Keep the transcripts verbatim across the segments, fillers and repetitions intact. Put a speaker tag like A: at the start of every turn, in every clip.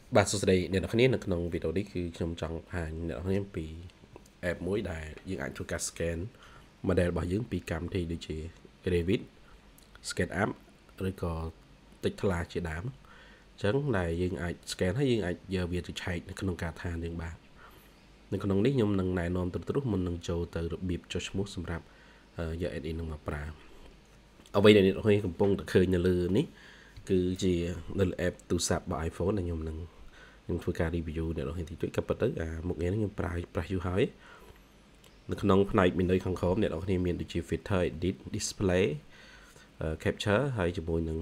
A: បាទសួស្តីអ្នកនរគ្នានៅក្នុងវីដេអូនេះគឺខ្ញុំចង់បង្ហាញអ្នកនរគ្នាពី app មួយដែលយើងអាចធ្វើការ scan model របស់យើងពីកម្មវិធីដូចជា Revit SketchUp ឬក៏ Tekla ជាដើមអញ្ចឹងដែលយើងអាច scan ហើយយើងអាចយកវាទៅឆែកនៅក្នុងការដ្ឋានយើងបាននៅក្នុងនេះខ្ញុំនឹងណែនាំទៅមុននឹងចូលទៅរបៀបចុះឈ្មោះសម្រាប់យក add-in នឹងមកប្រើអ្វីដែលអ្នកនរគ្នាកំពុងតែឃើញនៅលើនេះគឺជានៅលើ app ទូរស័ព្ទរបស់ iPhone ដែលខ្ញុំនឹងខ្ញុំធ្វើការ review អ្នកនរគ្នាតិចតួចក៏ប៉ុន្តែអាមុខងារនេះខ្ញុំប្រើប្រាស់យូរហើយនៅក្នុងផ្នែក menu ខាងក្រោមអ្នកនរគ្នាមានដូចជា filter edit display capture ហើយជាមួយនឹង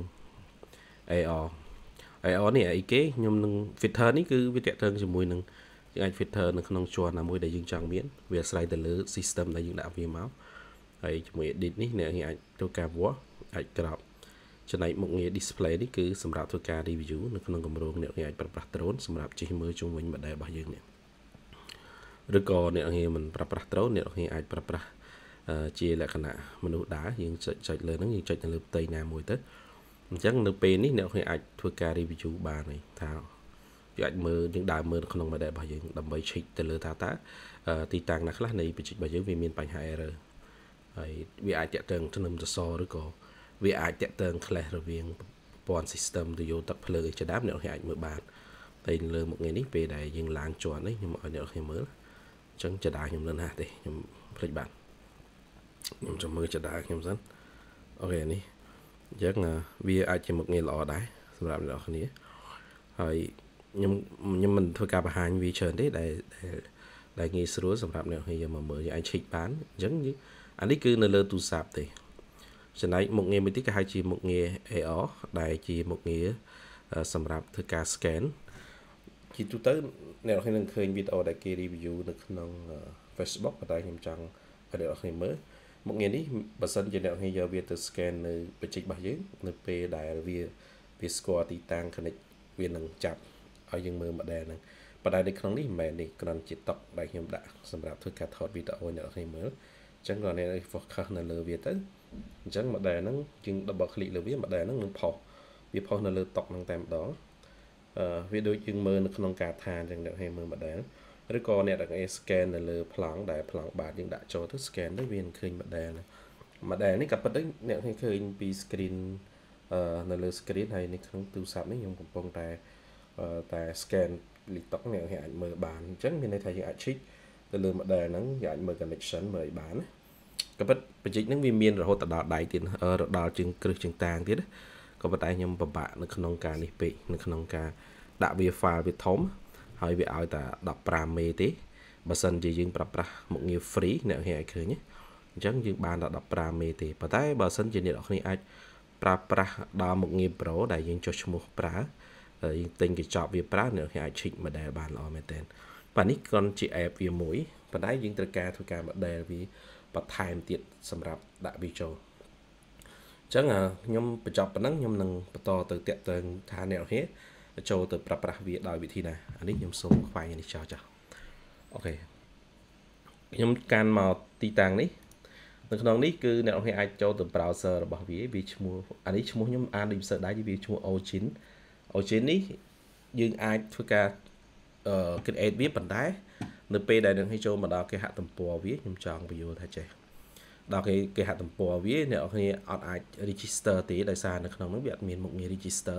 A: a r a r នេះអីគេខ្ញុំនឹង filter នេះគឺវាតកតឹងជាមួយនឹងយើងអាច filter នៅក្នុងជាន់ណាមួយដែលយើងចង់មានវាអាស្រ័យទៅលើ system ដែលយើងដាក់វាមកហើយជាមួយ edit នេះអ្នកអាចធ្វើការវាស់អាចក្របចំណែកមុខងារ display នេះគឺសម្រាប់ធ្វើការ review នៅក្នុងគម្រោងអ្នកអាចប្រើប្រាស់ drone សម្រាប់ជិះមើលជុំវិញ model របស់យើងនេះឬក៏អ្នកងាយមិនប្រើប្រាស់ drone អ្នកងាយអាចប្រើប្រាស់ជាលក្ខណៈមនុស្សដើរយើងចុចចុចលើហ្នឹងយើងចុចទៅលើផ្ទៃណាមួយទៅអញ្ចឹងនៅពេលនេះអ្នកងាយអាចធ្វើការ review បានហើយថាយើងអាចមើលយើងដើរមើលក្នុង model របស់យើងដើម្បី check ទៅលើថាតើទីតាំងណាខ្លះនៃបច្ចេករបស់យើងវាមានបញ្ហា error ហើយវាអាចតាក់ទងទៅនឹងសសរឬក៏វាអាចតាក់ទង clash រវាងប្រព័ន្ធ system ទៅយកទឹកភ្លើងជាដើមអ្នកអាចមើលបានតែលើមុខងារនេះពេលដែលយើងឡើងជាន់នេះខ្ញុំឲ្យអ្នកខ្ញុំមើលអញ្ចឹងចដាខ្ញុំនៅណាទេខ្ញុំភ្លេចបាត់ខ្ញុំចាំមើលចដាខ្ញុំសិនអូខេនេះអញ្ចឹងវាអាចជាមុខងារល្អដែរសម្រាប់អ្នកគ្នាហើយខ្ញុំខ្ញុំមិនធ្វើការបង្ហាញវាច្រើនទេដែលដែលងាយស្រួលសម្រាប់អ្នកគ្នាយកមកមើលយើងអាច check បានអញ្ចឹងអានេះគឺនៅលើទូរស័ព្ទទេចំណែកមុខងារមួយទៀតគេហៅជាមុខងារ a r ដែលជាមុខងារសម្រាប់ធ្វើការ scan ជាទូទៅអ្នកនរគ្នានឹងឃើញវីដេអូដែលគេ review នៅក្នុង Facebook ប៉ុន្តែខ្ញុំចង់ឲ្យអ្នកនរគ្នាមើលមុខងារនេះបើសិនជាអ្នកនរគ្នាយកវាទៅ scan នៅបច្ចេករបស់យើងនៅពេលដែលវាវាស្គាល់ទីតាំង connect វានឹងចាប់ឲ្យយើងមើល model ហ្នឹងប៉ុន្តែនៅក្នុងនេះមិនមែននេះគ្រាន់ជាតុកដែលខ្ញុំដាក់សម្រាប់ធ្វើការថតវីដេអូអ្នកនរគ្នាមើលអញ្ចឹងគាត់អ្នក focus នៅលើវាទៅអញ្ចឹង model ហ្នឹងយើង double click លើវា model ហ្នឹងនឹងផុសវាផុសនៅលើតុកហ្នឹងតែម្ដងអឺវាដូចយើងមើលនៅក្នុងការដ្ឋានអញ្ចឹងអ្នកឲ្យមើល model ឬក៏អ្នកទាំងអេ scan នៅលើប្លង់ដែលប្លង់បាតយើងដាក់ចូលទៅ scan ទៅវានឹងឃើញ model model នេះក៏ប៉ុន្តែអ្នកឃើញពី screen អឺនៅលើ screen ហើយនៅក្នុងទូរស័ព្ទនេះខ្ញុំកំពុងតែតែ scan លីតុកអ្នកអាចមើលបានអញ្ចឹងមានន័យថាយើងអាច check ទៅលើ model ហ្នឹងយើងអាចមើល connection មើលឲ្យបានណាក៏ប៉ុន្តែបច្ចេកហ្នឹងវាមានរហូតដល់ដៃទៀតរដល់ជាងគ្រឹះជាងតាងទៀតក៏ប៉ុន្តែខ្ញុំពិបាកនៅក្នុងការនេះពេកនៅក្នុងការដាក់វា file វាធំហើយវាឲ្យតែដប់ប្រាំមេទេបើសិនជាយើងប្រើប្រាស់មុខងារ free អ្នកគេឲ្យឃើញអញ្ចឹងយើងបានដល់ដប់ប្រាំមេទេប៉ុន្តែបើសិនជាអ្នកនរគ្នាអាចប្រើប្រាស់ដល់មុខងារ Pro ដែលយើងចុះឈ្មោះប្រើយើងទិញកញ្ចប់វាប្រើអ្នកគេអាច check model បានល្អមែនតើបាទនេះគ្រាន់ជា app វាមួយប៉ុន្តែយើងត្រូវការធ្វើការ model វាបន្ថែមទៀតសម្រាប់ដាក់វាចូលអញ្ចឹងខ្ញុំបញ្ចប់ប៉ុណ្ណឹងខ្ញុំនឹងបន្តទៅតាក់ទងថាអ្នកនរគ្នាចូលទៅប្រើប្រាស់វាដោយវិធីណាអានេះខ្ញុំសូមខ្វែងនេះចោលចាស់អូខេខ្ញុំកាន់មកទីតាំងនេះនៅក្នុងនេះគឺអ្នកនរគ្នាអាចចូលទៅ browser របស់វាវាឈ្មោះអានេះឈ្មោះខ្ញុំអានដូចភាសាដៃវាឈ្មោះ Origin Origin នេះយើងអាចធ្វើការអឺ create វាប៉ុន្តែនៅពេលដែលនឹងឲ្យចូលមកដល់គេហទំព័រវាខ្ញុំចង់បញ្យល់ថាចេះដល់គេគេហទំព័រវាអ្នកនរគ្នាអត់អាច register ទេដោយសារនៅក្នុងនោះវាអត់មានមុខងារ register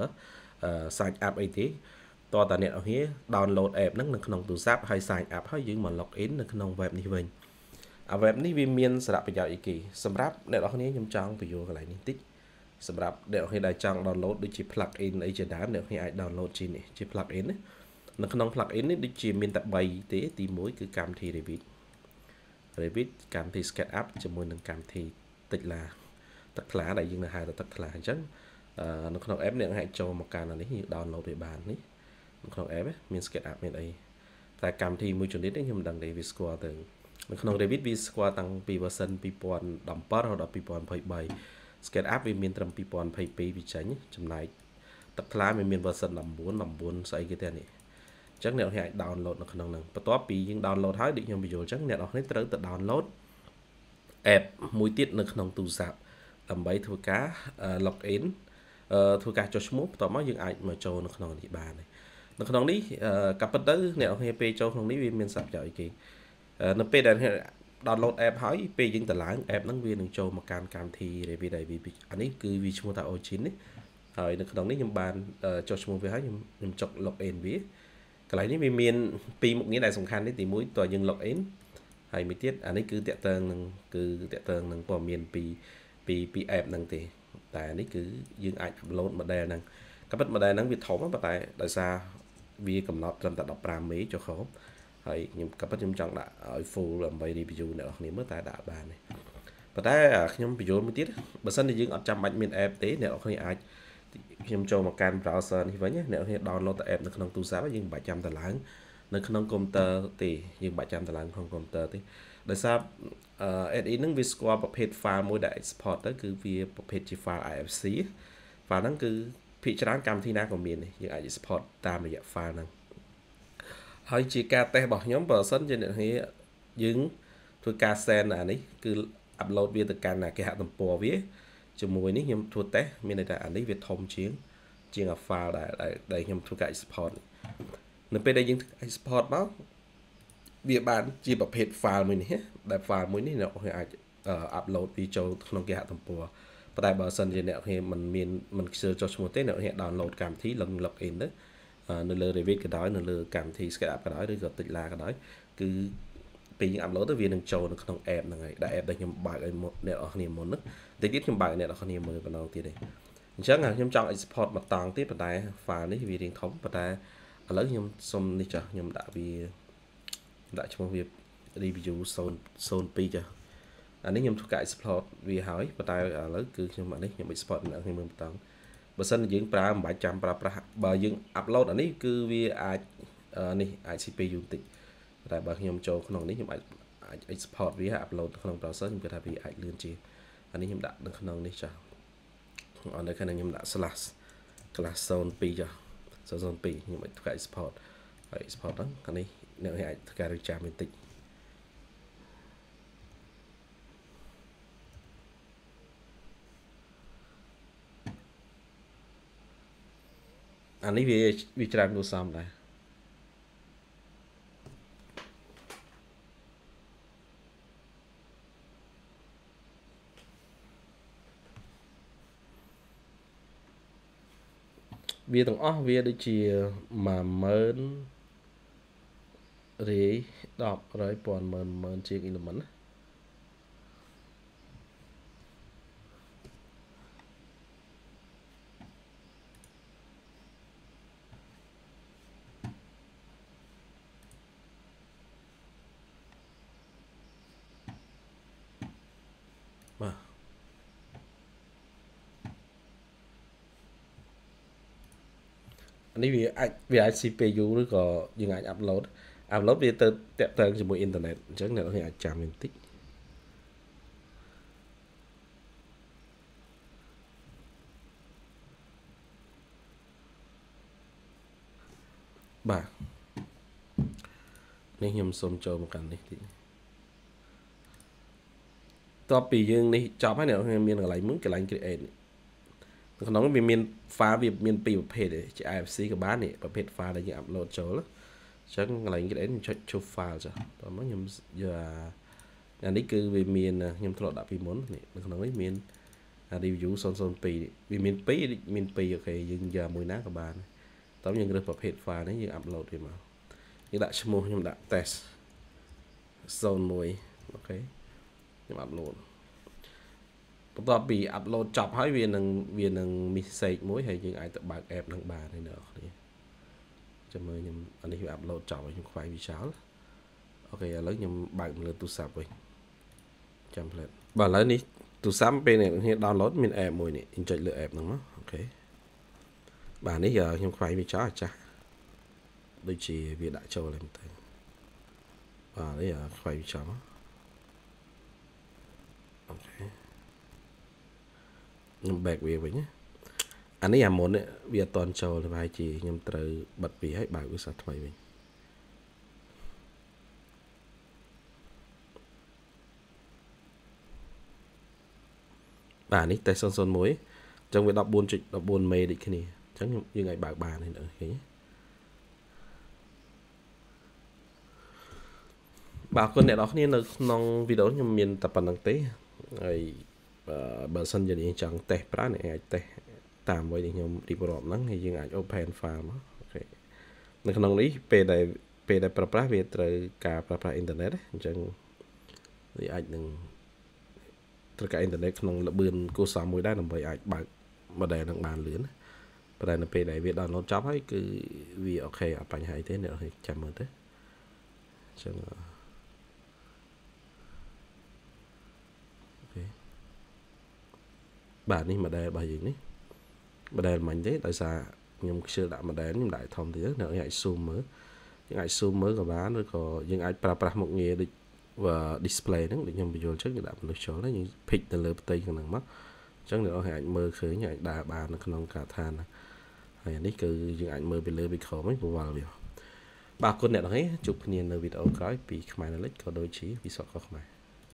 A: sign up អីទេតោះតាអ្នកនរគ្នា download app ហ្នឹងនៅក្នុងទូរស័ព្ទហើយ sign up ហើយយើងមក log in នៅក្នុង web នេះវិញអា web នេះវាមានសារៈប្រយោជន៍អីគេសម្រាប់អ្នកនរគ្នាខ្ញុំចង់បញ្យល់កន្លែងនេះតិចសម្រាប់អ្នកនរគ្នាដែលចង់ download ដូចជា plug in អីជាដើមអ្នកនរគ្នាអាច download ជានេះជា plug in នៅក្នុង plug in នេះដូចជាមានតែបីទេទីមួយគឺកម្មវិធី Revit Revit កម្មវិធី SketchUp ជាមួយនឹងកម្មវិធី Tekla Tekla ដែលយើងនៅហៅថា Tekla អញ្ចឹងនៅក្នុង app អ្នកអាចចូលមកកាន់នេះយើង download វាបាននេះនៅក្នុង app មាន SketchUp មានអីតែកម្មវិធីមួយជំនាញនេះខ្ញុំមិនដឹងទេវាស្គាល់ទៅនៅក្នុង Revit វាស្គាល់តាំងពី version ពីរពាន់ដប់ប្រាំរហូតដល់ពីរពាន់ยี่สิบสาม SketchUp វាមានត្រឹមពីរពាន់ยี่สิบสองវាចេញចំណែក Tekla វាមាន version ដប់ប្រាំ ដប់ប្រាំស្អីគេទេនេះអញ្ចឹងអ្នកអាច download នៅក្នុងហ្នឹងបន្ទាប់ពីយើង download ហើយដូចខ្ញុំបញ្យល់អញ្ចឹងអ្នកនរគ្នាត្រូវទៅ download app មួយទៀតនៅក្នុងទូរស័ព្ទដើម្បីធ្វើការ log in ធ្វើការចុះឈ្មោះបន្ទាប់មកយើងអាចមកចូលនៅក្នុងនេះបាន nó không ní cặp bất tới nẹo hay pe cho không ní viên miền sập trời kì nó pe đàn download app hỏi pe những tờ láng app năng viên đừng cho một can cam thì để vì đây vì anh ấy cứ vì chúng ta ô chín ấy rồi nó không ní nhầm bàn cho chúng về hỏi nhầm nhầm chọc login biết cái này ní miền pi một nghĩa đại sòng khăn đấy thì mũi tòa dân login hay mới tiết anh ấy cứ tẹt tường cứ tẹt tường nâng bỏ miền pi pi pi app nâng thì tại anh ấy cứ dương ảnh upload mà đè nâng các bất mà đè nâng việt thống mà tại tại sao vì cầm nọt trong tập đọc ram mấy cho khó hay nhưng các bất nhung chọn là ở full làm bay đi ví dụ nữa nếu mới tại đã bàn này và tại nhung ví dụ mới tiết bữa sân thì dương ở trăm mạnh miền app tế nếu không ai nhung cho một can browser thì với nhé nếu thì download app nó không tu sáu nhưng bảy trăm tờ láng nó không computer thì nhưng bảy trăm tờ láng không computer thì tại sao add in những visualประเภท file មួយដែល export ទៅគឺវាប្រភេទជា file i ép xê file ហ្នឹងគឺភាគច្រើនកម្មវិធីណាក៏មានយើងអាច export តាមរយៈ file ហ្នឹងហើយជាការតេស្តរបស់ខ្ញុំបើសិនជាអ្នកនេះយើងធ្វើការ send អានេះគឺ upload វាទៅកាន់គេហទំព័រវាជាមួយនេះខ្ញុំធ្វើតេស្តមានន័យថាអានេះវាធំជាងជាង file ដែលដែលខ្ញុំធ្វើការ export នៅពេលដែលយើង export មកវាបានជាប្រភេទ file មួយនេះដែល file មួយនេះអ្នកអាច upload វាចូលក្នុងគេហទំព័រប៉ុន្តែបើសិនជាអ្នកគេមិនមានមិនខ្ជិលចុះឈ្មោះទេអ្នកគេ download កម្មវិធី log in ទៅនៅលើ Revit ក៏ដោយនៅលើកម្មវិធី SketchUp ក៏ដោយឬក៏ Tixla ក៏ដោយគឺពេលយើង upload ទៅវានឹងចូលនៅក្នុង app ហ្នឹងហើយដែល app ដែលខ្ញុំបើកឲ្យអ្នកនរគ្នាមុនហ្នឹងតិចទៀតខ្ញុំបើកអ្នកនរគ្នាមើលបណ្ដងទៀតទេអញ្ចឹងខ្ញុំចង់ export មកតង់ទៀតប៉ុន្តែ file នេះវារៀងធំប៉ុន្តែឥឡូវខ្ញុំសុំនេះចាស់ខ្ញុំដាក់វាដាក់ឈ្មោះវា review ศูนย์ ពីរចាអានេះខ្ញុំធ្វើការ export វាហើយប៉ុន្តែឥឡូវគឺខ្ញុំអានេះខ្ញុំ export អ្នកខ្ញុំមើលបន្តបើសិនយើងប្រើមិនបាច់ចាំប្រើប្រាស់បើយើង upload អានេះគឺវាអាចនេះអាច xê pê u បន្តិចតែបើខ្ញុំចូលក្នុងនេះខ្ញុំអាចអាច export វា upload ក្នុង browser ខ្ញុំគិតថាវាអាចលឿនជាងអានេះខ្ញុំដាក់នៅក្នុងនេះចាអត់នៅខាងខ្ញុំដាក់ slash class ศูนย์ ពីរចាศูนย์ ពីរខ្ញុំអាចធ្វើការ export ហើយ export ហ្នឹងអានេះអ្នកអាចធ្វើការរកចាំបន្តិចអានេះវាវាច្រើនគួរសមដែរវាទាំងអស់វាដូចជា10000រាយ10 100 1000 10000ជាង element ណាបាទនេះវាអាចវាអាច xê pê u ឬក៏យើងអាច upload upload វាទៅតាក់ទងជាមួយ internet អញ្ចឹងអ្នកអាចចាំបន្តិចបាទនេះខ្ញុំសូមចូលមកកាន់នេះតិចតបពីយើងនេះចប់ហើយអ្នកមានកន្លែងមួយកន្លែង create ក្នុងវាមាន file វាមានពីរប្រភេទជា i ép xê ក៏បាននេះប្រភេទ file ដែលយើង upload ចូលអញ្ចឹងកន្លែង create ខ្ញុំចុចជួស file ចាតោះមកខ្ញុំយកអានេះគឺវាមានខ្ញុំធ្លាប់ដាក់ពីមុននេះនៅក្នុងនេះមាន review ศูนย์ ศูนย์ ពីរវាមានពីរមានពីរអូខេយើងយកមួយណាក៏បានតោះយើងរើសប្រភេទ file នេះយើង upload វាមកយើងដាក់ឈ្មោះខ្ញុំដាក់ test ศูนย์ មួយអូខេខ្ញុំ upload បន្ទាប់ពី upload ចប់ហើយវានឹងវានឹង message មួយហើយយើងអាចទៅបើក app នឹងបានហើយអ្នកនរគ្នាចាំមើលខ្ញុំអានេះវា upload ចប់ហើយខ្ញុំខ្វាយវាចោលអូខេឥឡូវខ្ញុំបើកលើទូរស័ព្ទវិញចាំផ្លែតបាទឥឡូវនេះទូរស័ព្ទពេលអ្នកនរគ្នា download មាន app មួយនេះខ្ញុំចុចលើ app ហ្នឹងមកអូខេបាទនេះខ្ញុំខ្វាយវាចោលអាចាស់ដូចជាវាដាក់ចូលហើយទៅបាទនេះខ្វាយវាចោលអូខេខ្ញុំ back វាវិញអានេះអាមុនវាអត់តន់ចូលទេប្រហែលជាខ្ញុំត្រូវបិទវាឲ្យបើកវាសាថ្មីវិញបាទនេះតែศูนย์ ศูนย์ មួយអញ្ចឹងវា 14.14 មេដូចគ្នាអញ្ចឹងយើងអាចបើកបានហើយឃើញ bà con này đó nên là nông video nhưng miền tập bản năng tế rồi bà sân giờ đi chẳng tè pra này tè tạm với những đi bộ nắng hay những ảnh open farm okในขณะนี้เป็นได้เป็นได้ประปราเวทรือการประปราอินเทอร์เน็ตจังนี่อาจหนึ่งตรการอินเทอร์เน็ตขนมระเบิดกูสามมวยได้นำไปอาจบางมาได้ทางบานเหลือนะประเด็นเป็นได้เวทดาวน์โหลดจับให้คือวีโอเคเอาไปให้เท่เนี่ยให้จำมือเท่จังโอเคบานนี้มาได้บางอย่างนี้มาได้มันเท่แต่ซาnhưng chưa đã mà đến nhưng đại thông thì rất là ngại zoom mới những ngại zoom mới của bán rồi có những ai pra pra một nghề đi và display đó để nhằm bây giờ chắc là đã được cho nó những pic từ lớp tây còn mắt chắc nữa hay ảnh mơ khởi những đà bàn nó không cả than hay đấy cứ những ảnh mơ bị lơ bị khó mấy vào việc ba con này nó thấy chụp nhìn ở video cái bị máy nó lấy có đôi chí vì sợ có không